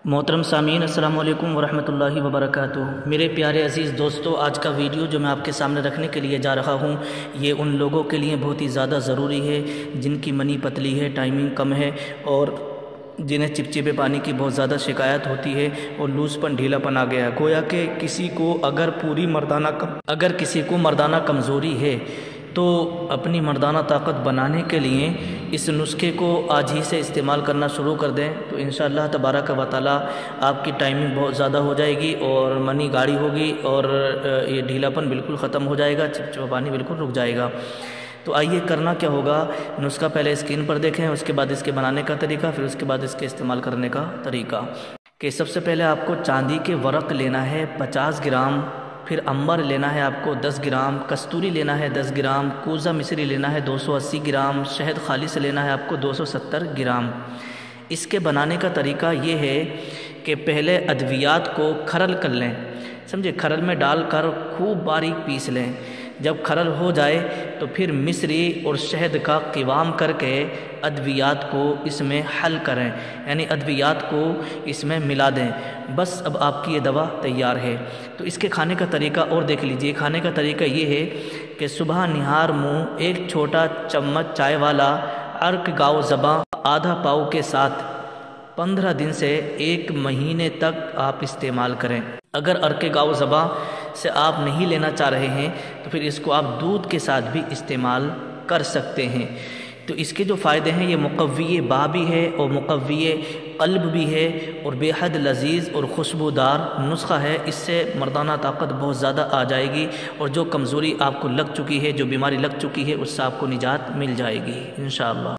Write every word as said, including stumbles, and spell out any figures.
محترم سامعین، السلام علیکم ورحمۃ اللہ وبرکاتہ۔ میرے پیارے عزیز دوستو، آج کا ویڈیو جو میں آپ کے سامنے رکھنے کے لیے جا رہا ہوں، یہ ان لوگوں کے لیے بہت ہی زیادہ ضروری ہے جن کی منی پتلی ہے، ٹائمنگ کم ہے، اور جنہیں چپچپے پانی کی بہت زیادہ شکایت ہوتی ہے اور لوز پن ڈھیلا پن آ گیا ہے۔ گویا کہ کسی کو اگر پوری مردانہ اگر کسی کو مردانہ کمزوری ہے تو اپنی مردانہ طاقت بنانے کے لیے اس نسخے کو آج ہی سے استعمال کرنا شروع کر دیں تو انشاءاللہ تبارک و تعالی آپ کی ٹائمنگ بہت زیادہ ہو جائے گی اور منی گاڑی ہوگی اور یہ ڈھیلا پن بالکل ختم ہو جائے گا، چپچپا پانی بالکل رک جائے گا۔ تو آئیے کرنا کیا ہوگا، نسخہ پہلے اسکرین پر دیکھیں، اس کے بعد اس کے بنانے کا طریقہ، پھر اس کے بعد اس کے استعمال کرنے کا طریقہ۔ کہ سب سے پہلے آپ کو چاندی کے ورق لینا ہے پچاس گرام، پھر امبر لینا ہے آپ کو دس گرام، کستوری لینا ہے دس گرام، کوزہ مصری لینا ہے دو سو اسی گرام، شہد خالص لینا ہے آپ کو دو سو ستر گرام۔ اس کے بنانے کا طریقہ یہ ہے کہ پہلے ادویات کو کھرل کر لیں، سمجھے، کھرل میں ڈال کر خوب باریک پیس لیں۔ جب کھرل ہو جائے تو پھر مصری اور شہد کا قوام کر کے ادویات کو اس میں حل کریں، یعنی ادویات کو اس میں ملا دیں۔ بس اب آپ کی یہ دوا تیار ہے۔ تو اس کے کھانے کا طریقہ اور دیکھ لیجئے۔ کھانے کا طریقہ یہ ہے کہ صبح نہار منہ ایک چھوٹا چمچ چائے والا عرق گاؤ زباں آدھا پاؤ کے ساتھ پندرہ دن سے ایک مہینے تک آپ استعمال کریں۔ اگر عرق گاؤ زباں سے آپ نہیں لینا چاہ رہے ہیں تو پھر اس کو آپ دودھ کے ساتھ بھی استعمال کر سکتے ہیں۔ تو اس کے جو فائدے ہیں، یہ مقوی باہ بھی ہے اور مقوی قلب بھی ہے اور بے حد لذیذ اور خوشبودار نسخہ ہے۔ اس سے مردانہ طاقت بہت زیادہ آ جائے گی اور جو کمزوری آپ کو لگ چکی ہے، جو بیماری لگ چکی ہے، اس سے آپ کو نجات مل جائے گی انشاءاللہ۔